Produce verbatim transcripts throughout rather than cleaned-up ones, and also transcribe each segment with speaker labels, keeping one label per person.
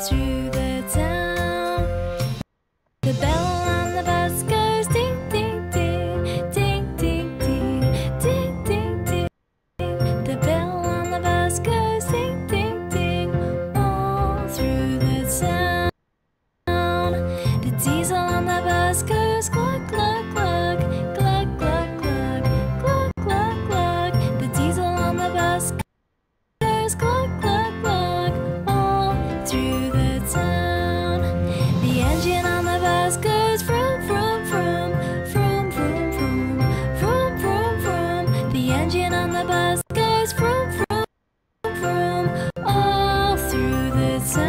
Speaker 1: through the town. The bell on the bus goes ding, ding, ding, ding, ding, ding, ding, ding, ding. The bell on the bus goes ding, ding, ding, all through the town. The diesel on the bus goes cluck, cluck, cluck, cluck, cluck, cluck, cluck, cluck, cluck. The diesel on the bus goes cluck, cluck, cluck, all through the town. The engine on the bus goes vroom, vroom, vroom, vroom, vroom, vroom, vroom, vroom, vroom. The engine on the bus goes vroom, vroom, vroom, all through the town.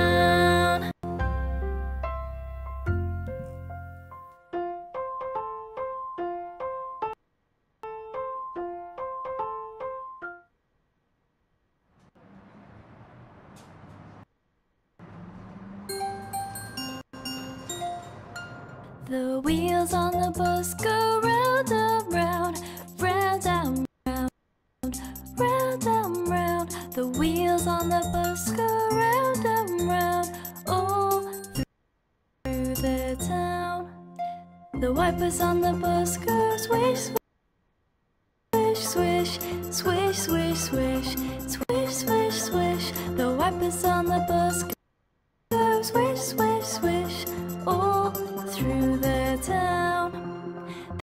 Speaker 1: The wheels on the bus go round and round, round and round, round and round. The wheels on the bus go round and round, all through the town. The wipers on the bus go swish, swish, swish, swish, swish, swish, swish, swish, swish. The wipers on the bus